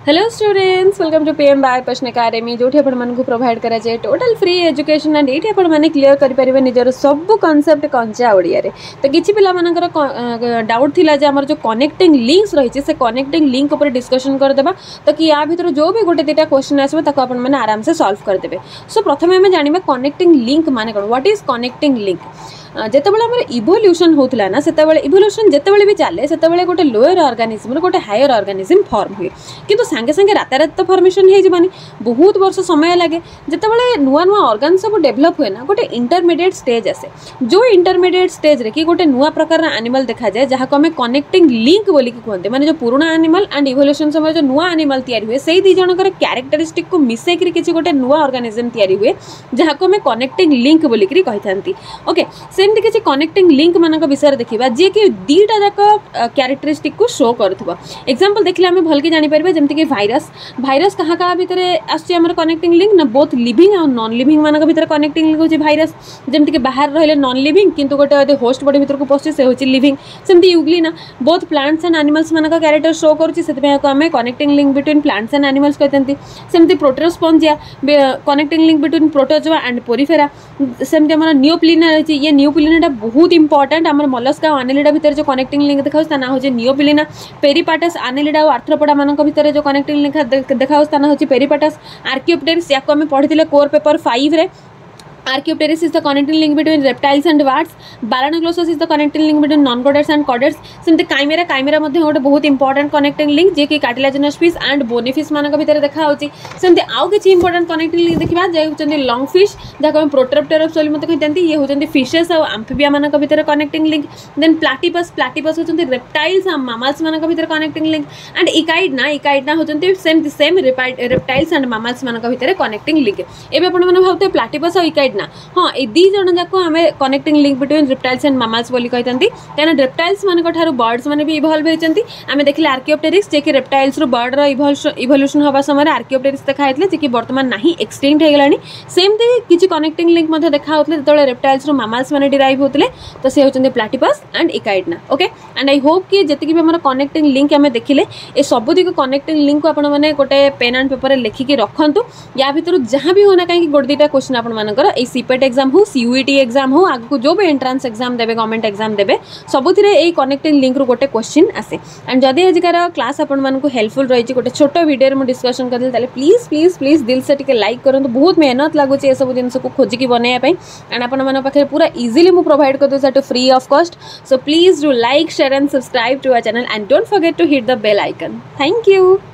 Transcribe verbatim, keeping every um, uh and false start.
Hello students, welcome to PM by Prashna academy जो आपको provide करा जाए टोटल फ्री एजुकेशन एंड ये आपने क्लीयर करेंगे निजर सब कॉन्सेप्ट कंचा ओडिया रे। तो किसी पिला मानकर डाउट थिला जे हमर जो कनेक्टिंग लिंक्स रही से कनेक्टिंग लिंक ऊपर डिस्कशन करदेबा तो कि या भीतर जो भी गोटे दुटा क्वेश्चन आसबो ताको आपण माने आराम से सॉल्व करदेबे। सो प्रथमे हमें जानिबा कनेक्टिंग लिंक माने कोन, व्हाट इज कनेक्टिंग लिंक। जितेबाला आम इवोल्यूशन होता ना से इवोल्यूशन जितेबाला भी चले से गोटे लोअर ऑर्गेनिज्म गोटे हायर ऑर्गेनिज्म फॉर्म हुए किंतु सांगे सांगे रातारात तो फॉर्मेशन हो जानी बहुत वर्ष समय लगे। जितेबाला नुआ नुआ ऑर्गन सब डेभलप हुए ना गोटे इंटरमीडिएट स्टेज आसे जो इंटरमीडिएट स्टेज रे कि गोटे नुआ प्रकार एनिमल देखा जाए जहाँ को आम कनेक्टिंग लिंक बोली कहते माने जो पुराना एनिमल एंड इवोल्यूशन समय जो नुआ एनिमल तैयारी हुए से दी जनकर कैरेक्टरिस्टिक को मिसेक किसी गोटे नुआ ऑर्गेनिज्म तैयारी हुए जहाँ को आम कनेक्टिंग लिंक बोली कही ओके। सेमती किसी कनेक्टिंग लिंक मान विषय देखा जी कि दीटा जाक क्यारेक्टरिस्टिक को शो करुवा। एग्जांपल देखले आम भल कि जापर जमीक भाइरस भाइरस कहाँ कहाँ भितर आम कनेक्टिंग लिंक ना बोथ लिविंग और नॉन लिविंग मान भर कनेक्टिंग लिंक होची भाइरस। जमीक बाहर रहिले नॉन लिविंग किंतु गोटे होस्ट बॉडी भीतर को पशु से होची लिविंग। सेमती यूगली ना बोथ प्लांट्स एंड एनिमल्स मान क्यारेक्टर शो करुच्ची से आम connecting link between plants and animals कहते। सेमती proterospongia connecting link between protozoa and porifera. सेमती आम नियोप्लिना रही ये नियोप्लिना बहुत इंपोर्टेंट आम मलस्का और आनेलिडा भितर जो कनेक्टिंग लिंक देखा ना हूँ नियोप्लिना। पेरिपाटस आनेलिडा और आर्थ्रोपोडा मान भितर जो कनेक्टिंग लिंक देखा ना हूँ पेरिपाटस। आर्कियोप्टेरिस या आम पढ़ी कोर पेपर फाइव रे। Archaeopteryx is the connecting link between reptiles and birds. Balanoglossus is the connecting link between non-chordates and chordates. सेमती काइमेरा काइमेरा मध्ये गोटे बहुत इंपोर्टेंट कनेक्टिंग लिंक जे कि cartilaginous fish and bony fish मानक भितर देखा होची। सेमती आउ किछि इंपोर्टेंट कनेक्टिंग लिंक देखिबा जे होचंदी लॉन्ग फिश जाको हम प्रोटोप्टेरॉप्स बोली मते कहते ये होचंदी फिशेस और एम्फिबिया मानक भितर connecting link. Then platypus platypus होचंदी रेप्टाइल्स और मामल्स मानक भितर connecting link. And echidna echidna होचंदी same same reptiles and mammals मानक भितर कनेक्टिंग लिंक। एबे आपण माने भाबते प्लाटिपस और इकाइड ना हाँ ये दी जन जाक आम connecting link between reptiles and mammals बोली कहते कहीं रेप्टाइल्स मान बर्ड्स मैंने भी इवॉल्व होती। आम देखिए आर्कियोप्टेरिक्स जे कि रेप्टाइल्स रु बर्ड इवोल्यूशन होगा समय आर्कियोप्टेरिक्स देखा जे कि बर्तमान ना एक्सटिंक्ट हो गलानी। सेमती किसी कनेक्टिंग लिंक देखा जो रेप्टाइल्स रु मामल्स मैंने डिराइव होते तो से होते platypus and echidna okay. And I hope कि जी भी आम कनेक्टिंग लिंक आम देखिले ये सबुदिक कनेक्टिंग लिंक को आपने गोटे पेन एंड पेपर लिखिकी रखु या भर जहाँ भी होना कहीं गोटे दुटा क्वेश्चन आपर सीपेट एग्जाम हो सीयूईटी एग्जाम हो आगु जो भी एंट्रांस एग्जाम देबे गवर्नमेंट एग्जाम देबे सबुथिरे एई कनेक्टिंग लिंक रो गोटे क्वेश्चन आसे। एंड जदि आजिकार क्लास आपण मानकु हेल्पफुल रही गोटे छोट वीडियो रे मु डिस्कशन करदे ताले प्लीज प्लीज प्लीज दिल से टिके लाइक करंतु। बहुत मेहनत लागुची ए सब जिंस को खोजिकी बनाया पई एंड आपण मन पाखे पूरा इजीली मु प्रोवाइड कर दो free of cost. So please do like share and subscribe to our channel and don't forget to hit the bell icon. Thank you.